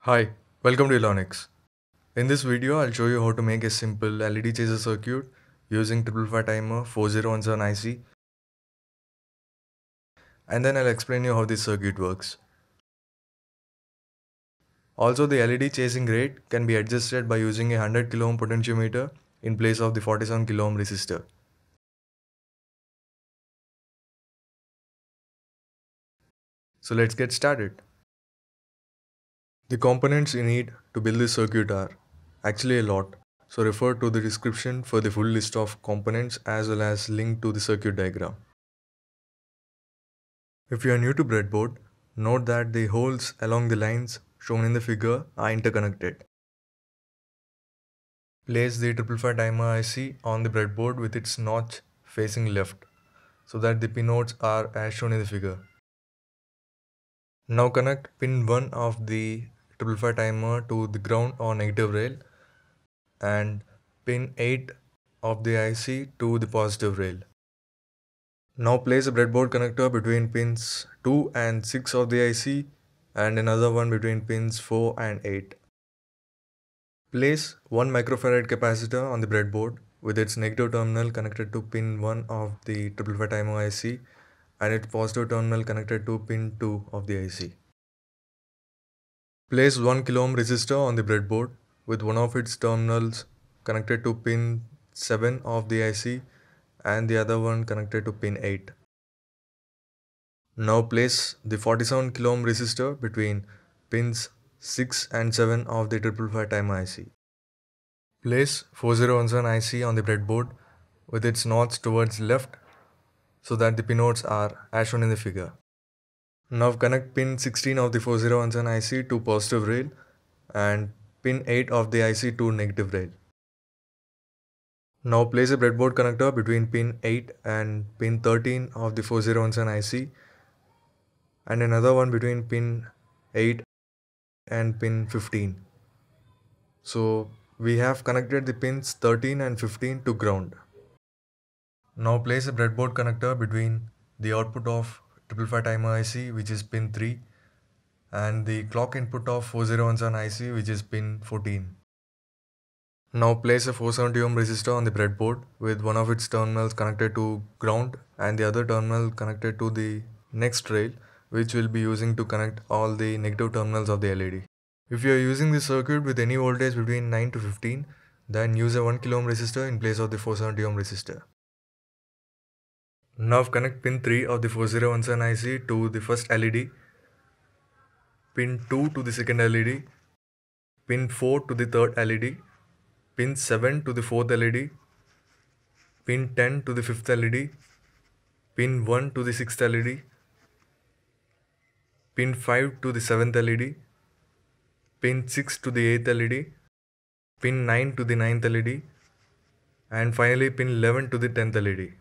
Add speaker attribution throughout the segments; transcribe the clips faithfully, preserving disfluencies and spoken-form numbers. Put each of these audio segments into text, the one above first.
Speaker 1: Hi, welcome to Elonics. In this video, I'll show you how to make a simple L E D chaser circuit using triple five timer four zero one seven I C, and then I'll explain you how this circuit works. Also, the L E D chasing rate can be adjusted by using a one hundred kilo ohm potentiometer in place of the forty-seven kilo ohm resistor. So let's get started. The components you need to build this circuit are actually a lot, so refer to the description for the full list of components as well as link to the circuit diagram. If you are new to breadboard, note that the holes along the lines shown in the figure are interconnected. Place the triple five timer I C on the breadboard with its notch facing left so that the pinotes are as shown in the figure. Now connect pin one of the triple five timer to the ground or negative rail and pin eight of the I C to the positive rail. Now place a breadboard connector between pins two and six of the I C and another one between pins four and eight. Place one microfarad capacitor on the breadboard with its negative terminal connected to pin one of the triple five timer I C and its positive terminal connected to pin two of the I C. Place one kilo ohm resistor on the breadboard with one of its terminals connected to pin seven of the I C and the other one connected to pin eight. Now place the forty-seven kilo ohm resistor between pins six and seven of the triple five timer I C. Place four zero one seven I C on the breadboard with its notch towards left so that the pinotes are as shown in the figure. Now connect pin sixteen of the four zero one seven I C to positive rail and pin eight of the I C to negative rail. Now place a breadboard connector between pin eight and pin thirteen of the four zero one seven I C and another one between pin eight and pin fifteen. So we have connected the pins thirteen and fifteen to ground. Now place a breadboard connector between the output of triple five timer I C, which is pin three, and the clock input of four zero one seven I C, which is pin fourteen. Now place a four seventy ohm resistor on the breadboard with one of its terminals connected to ground and the other terminal connected to the next rail, which we'll be using to connect all the negative terminals of the L E D. If you are using this circuit with any voltage between nine to fifteen, then use a one kilo ohm resistor in place of the four seventy ohm resistor. Now connect pin three of the four zero one seven I C to the first L E D, pin two to the second L E D, pin four to the third L E D, pin seven to the fourth L E D, pin ten to the fifth L E D, pin one to the sixth L E D, pin five to the seventh L E D, pin six to the eighth L E D, pin nine to the ninth L E D, and finally pin eleven to the tenth L E D.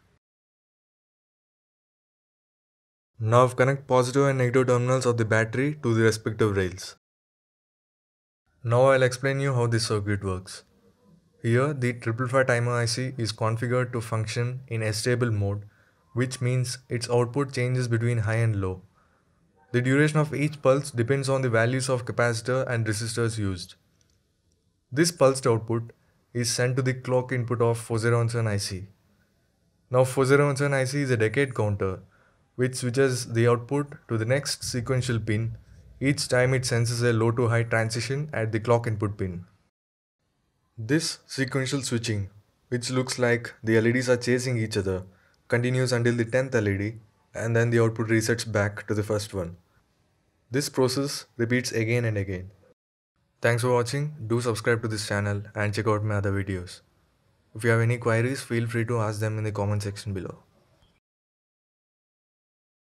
Speaker 1: Now connect positive and negative terminals of the battery to the respective rails. Now I'll explain you how this circuit works. Here the triple five timer I C is configured to function in S-stable mode, which means its output changes between high and low. The duration of each pulse depends on the values of capacitor and resistors used. This pulsed output is sent to the clock input of four zero one seven I C. Now four zero one seven I C is a decade counter which switches the output to the next sequential pin each time it senses a low to high transition at the clock input pin. This sequential switching, which looks like the L E Ds are chasing each other, continues until the tenth L E D and then the output resets back to the first one. This process repeats again and again. Thanks for watching. Do subscribe to this channel and check out my other videos. If you have any queries, feel free to ask them in the comment section below.